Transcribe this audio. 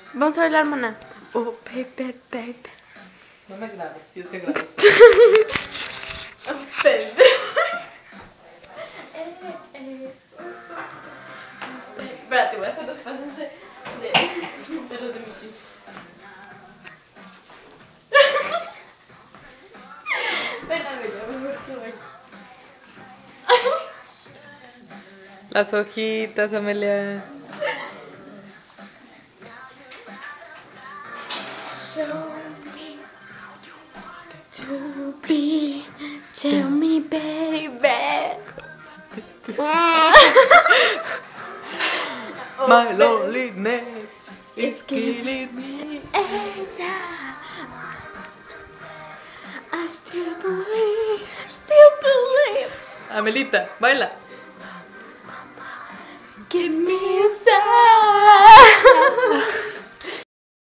Vamos a ver la hermana. Oh, baby, baby. No me grabes, yo te grabo. Espérate, voy a hacer los pasos de los de mi chiste. Espérame, ya mejor que voy. Las hojitas, Amelia. Show me to be, tell me baby. My loneliness is killing me. I still believe. Amelita, baila. Give me a sign.